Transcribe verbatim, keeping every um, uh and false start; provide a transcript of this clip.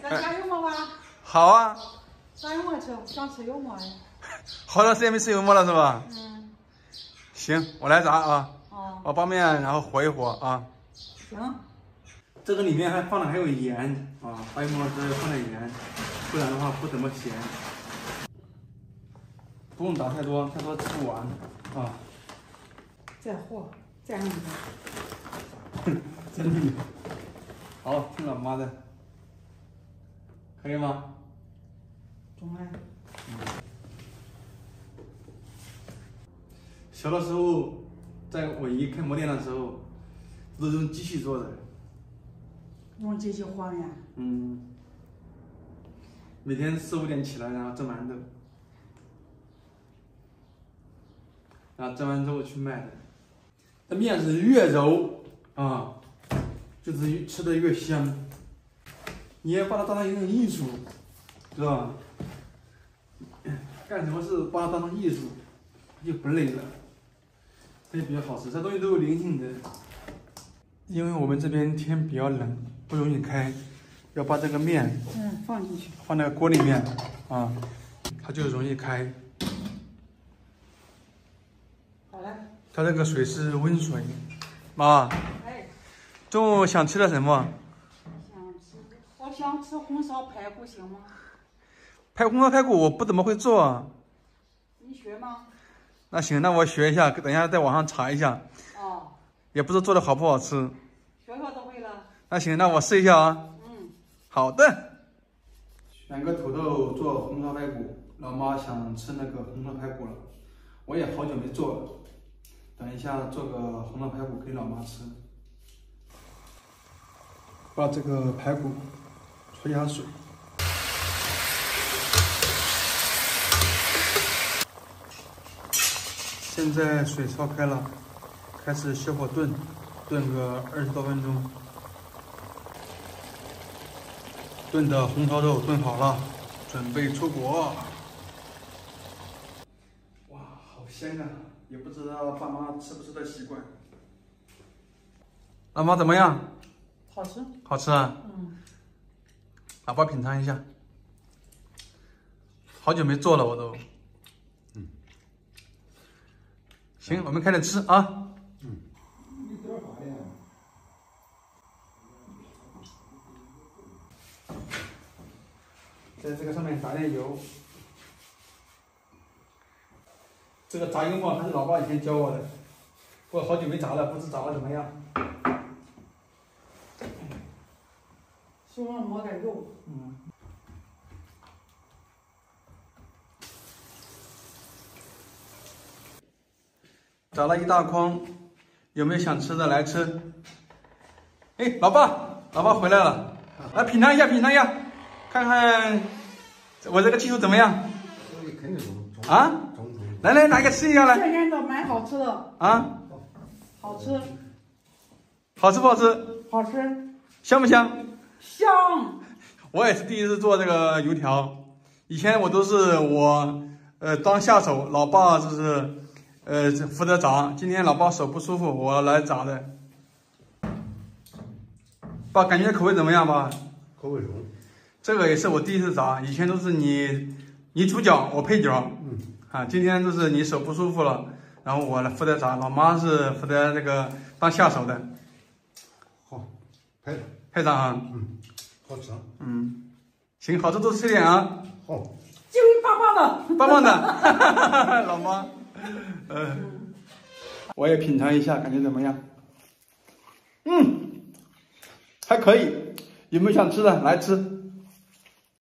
咱家有馍吧？ 好啊。 咱有馍吃，想吃油馍呀。 好长时间没吃油馍了是吧？ 嗯。 行，我来炸啊。 哦。 我把面然后和一和啊。 行。 这个里面还放了还有盐啊，白馍是放了盐，不然的话不怎么咸。不用打太多，太多吃不完啊。 再和，再弄个。真的。好，听老妈的。可以吗？ 中来。 嗯。小的时候，在我姨开馍店的时候，都是用机器做的。 用机器和面。 嗯。每天四五点起来，然后蒸馒头，然后蒸完之后去卖的。这面是越揉啊，就是越吃的越香。你也把它当成一种艺术，是吧？干什么事把它当成艺术，就不累了，它也比较好吃。这东西都有灵性的。因为我们这边天比较冷，不容易开，要把这个面嗯放进去， 放在锅里面啊，它就容易开。 好嘞。 它这个水是温水，妈。 哎。 中午想吃点什么？ 我想吃红烧排骨，行吗？ 排红烧排骨我不怎么会做。 你学吗？ 那行，那我学一下，等一下在网上查一下。 哦。 也不知道做的好不好吃。 学学都会了。 那行，那我试一下啊。 嗯。好的。选个土豆做红烧排骨，老妈想吃那个红烧排骨了，我也好久没做了。等一下做个红烧排骨给老妈吃。把这个排骨焯一下水。现在水烧开了，开始小火炖，炖个二十多分钟。炖的红烧肉炖好了，准备出锅。哇，好香啊！也不知道爸妈吃不吃得习惯。老妈怎么样？ 好吃。 好吃啊。 嗯。 老爸品尝一下。好久没做了，我都。嗯。行，我们开始吃啊。嗯。在这个上面打点油。这个炸油馍还是老爸以前教我的，不过好久没炸了，不知炸的怎么样。 手上抹点油。 嗯。炸了一大筐，有没有想吃的来吃？哎，老爸，老爸回来了，来品尝一下，品尝一下，看看我这个技术怎么样？啊？来来，拿一个吃一下来。 这边的蛮好吃的。 啊？ 好吃。 好吃不好吃？ 好吃。 香不香？ 香。 我也是第一次做这个油条，以前我都是我呃当下手，老爸就是呃负责炸。今天老爸手不舒服，我来炸的。爸，感觉口味怎么样吧？ 口味中。 这个也是我第一次炸，以前都是你你主角，我配角。嗯。啊，今天就是你手不舒服了，然后我来负责炸，老妈是负责这个当下手的。 好，拍拍上啊。 嗯。好吃。 嗯，行，好吃多吃点啊。 好。 鸡尾棒棒的， 棒棒的，老妈。嗯，我也品尝一下，感觉怎么样？嗯，还可以。有没有想吃的？来吃。